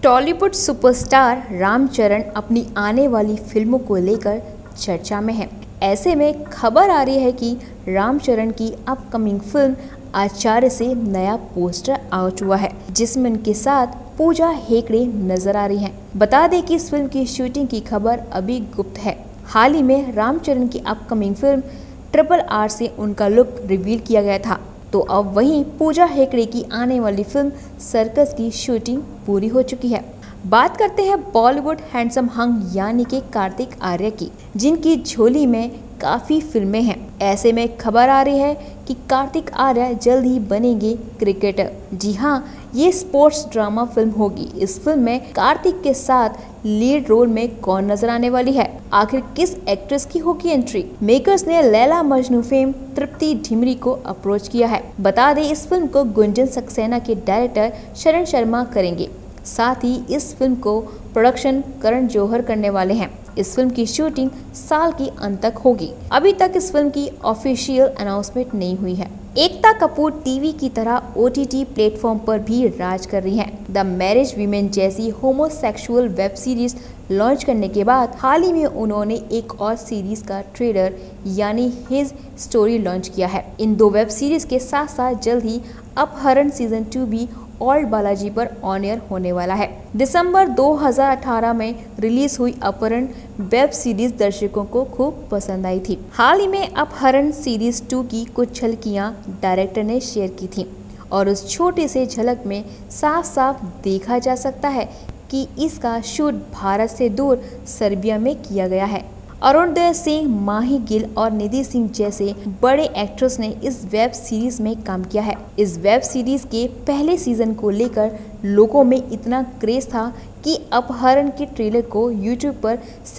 Tollywood superstar Ramcharan अपनी आने वाली फिल्मों को लेकर चर्चा में है। ऐसे में खबर आ रही है कि रामचरण की अपकमिंग फिल्म आचार्य से नया पोस्टर आउट हुआ है, जिसमें उनके साथ पूजा हेगड़े नजर आ रही हैं। बता दें कि इस फिल्म की शूटिंग की खबर अभी गुप्त है। हाल ही में रामचरण की अपकमिंग फिल्म RRR से उनका लुक रिवील किया गया था, तो अब वहीं पूजा हेगड़े की आने वाली फिल्म सर्कस की शूटिंग पूरी हो चुकी है। बात करते हैं बॉलीवुड हैंडसम हंग यानी कि कार्तिक आर्य की, जिनकी झोली में काफी फिल्में हैं। ऐसे में खबर आ रही है कि कार्तिक आर्य जल्द ही बनेंगे क्रिकेटर। जी हाँ, ये स्पोर्ट्स ड्रामा फिल्म होगी। इस फिल्म में कार्तिक के साथ लीड रोल में कौन नजर आने वाली है? आखिर किस एक्ट्रेस की होगी एंट्री? मेकर्स ने लैला मजनू फेम तृप्ति ढिमरी को अप्रोच किया है। बता दें, इस फिल्म को गुंजन सक्सेना के डायरेक्टर शरण शर्मा करेंगे। साथ ही इस फिल्म को प्रोडक्शन करण जौहर करने वाले हैं। इस फिल्म की शूटिंग साल के अंत तक होगी। अभी तक इस फिल्म की ऑफिशियल अनाउंसमेंट नहीं हुई है। एकता कपूर टीवी की तरह OTT प्लेटफॉर्म पर भी राज कर रही हैं। द मैरिज वीमेन जैसी होमोसेक्सुअल वेब सीरीज लॉन्च करने के बाद हाल ही में उन्होंने एक और सीरीज का ट्रेलर यानी हिज स्टोरी लॉन्च किया है। इन दो वेब सीरीज के साथ साथ जल्द ही अपहरण सीजन 2 भी ओल्ड बालाजी पर ऑन एयर होने वाला है। दिसंबर 2018 में रिलीज हुई अपहरण वेब सीरीज दर्शकों को खूब पसंद आई थी। हाल ही में अपहरण सीरीज 2 की कुछ झलकियां डायरेक्टर ने शेयर की थी और उस छोटे से झलक में साफ साफ देखा जा सकता है कि इसका शूट भारत से दूर सर्बिया में किया गया है। अरुणोदय सिंह, माही गिल और निधि सिंह जैसे बड़े एक्टर्स ने इस वेब सीरीज में काम किया है। इस वेब सीरीज के पहले सीजन को लेकर लोगों में इतना क्रेज था कि अपहरण के ट्रेलर को यूट्यूब पर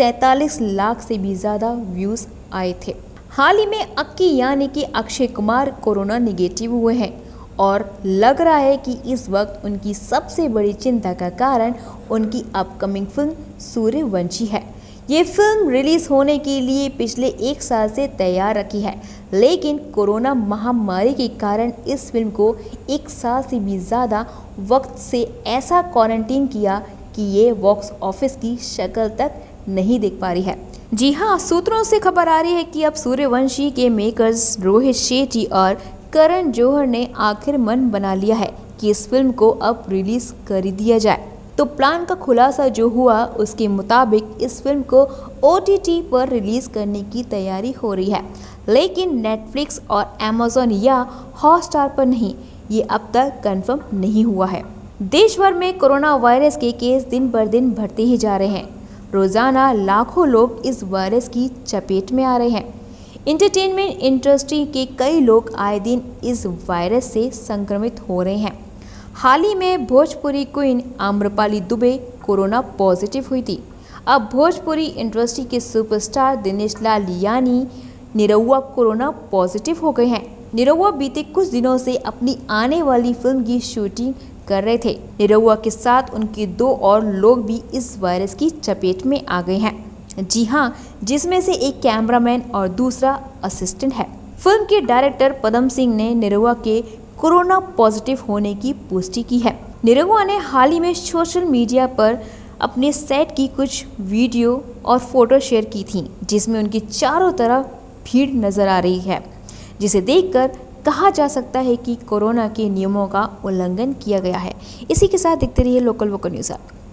47 लाख से भी ज्यादा व्यूज आए थे। हाल ही में अक्की यानी कि अक्षय कुमार कोरोना निगेटिव हुए हैं और लग रहा है कि इस वक्त उनकी सबसे बड़ी चिंता का कारण उनकी अपकमिंग फिल्म सूर्यवंशी है। ये फिल्म रिलीज होने के लिए पिछले 1 साल से तैयार रखी है, लेकिन कोरोना महामारी के कारण इस फिल्म को 1 साल से भी ज़्यादा वक्त से ऐसा क्वारंटीन किया कि ये बॉक्स ऑफिस की शक्ल तक नहीं देख पा रही है। जी हाँ, सूत्रों से खबर आ रही है कि अब सूर्यवंशी के मेकर्स रोहित शेट्टी और करण जौहर ने आखिर मन बना लिया है कि इस फिल्म को अब रिलीज कर दिया जाए। तो प्लान का खुलासा जो हुआ उसके मुताबिक इस फिल्म को OTT पर रिलीज करने की तैयारी हो रही है, लेकिन नेटफ्लिक्स और Amazon या हॉटस्टार पर नहीं। ये अब तक कंफर्म नहीं हुआ है। देश भर में कोरोना वायरस के केस दिन पर दिन बढ़ते ही जा रहे हैं। रोजाना लाखों लोग इस वायरस की चपेट में आ रहे हैं। इंटरटेनमेंट इंडस्ट्री के कई लोग आए दिन इस वायरस से संक्रमित हो रहे हैं। हाल ही में Bhojpuri queen Amrapali Dubey corona positive हुई थी। अब भोजपुरी इंडस्ट्री के सुपरस्टार दिनेश लाल यानी निरहुआ कोरोना पॉजिटिव हो गए हैं। निरहुआ बीते कुछ दिनों से अपनी आने वाली फिल्म की शूटिंग कर रहे थे। निरहुआ के साथ उनके 2 और लोग भी इस वायरस की चपेट में आ गए हैं। जी हाँ, जिसमें से एक कैमरामैन और दूसरा असिस्टेंट है। फिल्म के डायरेक्टर पदम सिंह ने निरहुआ के कोरोना पॉजिटिव होने की पुष्टि की है। निरहुआ ने हाल ही में सोशल मीडिया पर अपने सेट की कुछ वीडियो और फोटो शेयर की थी, जिसमें उनकी चारों तरफ भीड़ नजर आ रही है, जिसे देखकर कहा जा सकता है कि कोरोना के नियमों का उल्लंघन किया गया है। इसी के साथ देखते रहिए लोकल वोकल न्यूज़।